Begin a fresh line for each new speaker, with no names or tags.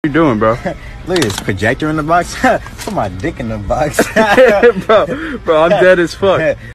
you doing, bro?
Look at this projector in the box. Put my dick in the box.
Bro, I'm dead as fuck.